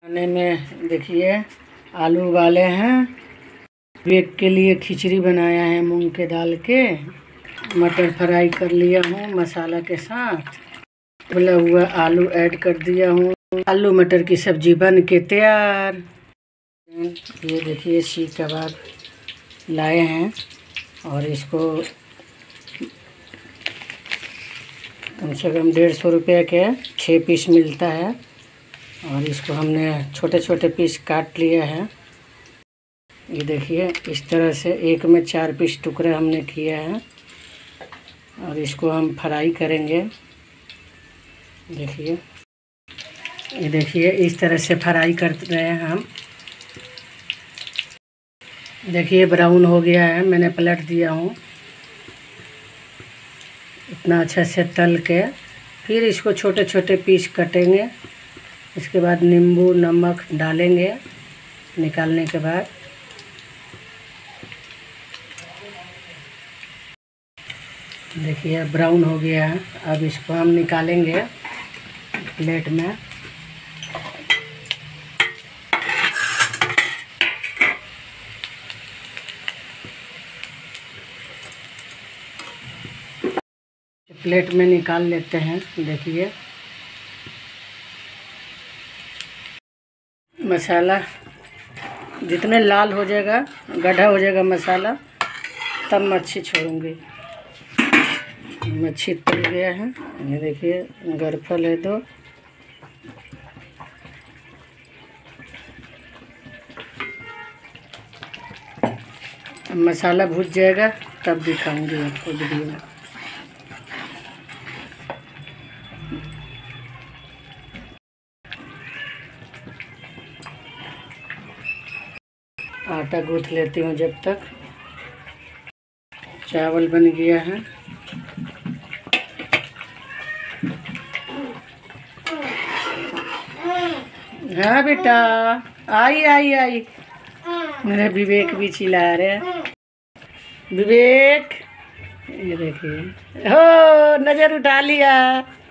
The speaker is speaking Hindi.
खाने में देखिए आलू उबाले हैं। ब्रेक के लिए खिचड़ी बनाया है मूंग के दाल के। मटर फ्राई कर लिया हूँ मसाला के साथ। उबला हुआ आलू ऐड कर दिया हूँ। आलू मटर की सब्जी बन के तैयार। ये देखिए सीख कबाब लाए हैं और इसको कम से कम 150 रुपये के 6 पीस मिलता है और इसको हमने छोटे छोटे पीस काट लिया है। ये देखिए इस तरह से एक में 4 पीस टुकड़े हमने किया है और इसको हम फ्राई करेंगे। देखिए ये देखिए इस तरह से फ्राई कर रहे हैं हम। देखिए ब्राउन हो गया है, मैंने पलट दिया हूँ। इतना अच्छा से तल के फिर इसको छोटे छोटे पीस कटेंगे। इसके बाद नींबू नमक डालेंगे निकालने के बाद। देखिए ब्राउन हो गया है। अब इसको हम निकालेंगे प्लेट में। प्लेट में निकाल लेते हैं। देखिए मसाला जितने लाल हो जाएगा, गाढ़ा हो जाएगा मसाला, तब मच्छी छोड़ूंगी। मच्छी तल गया है। ये देखिए गरफल है 2। मसाला भुज जाएगा तब दिखाऊंगी आपको वीडियो में। आटा गूँथ लेती हूँ जब तक। चावल बन गया है। हाँ बेटा आई आई आई। मेरा विवेक भी चिल्ला रहे हैं। विवेक ये देखिए हो नज़र उठा लिया।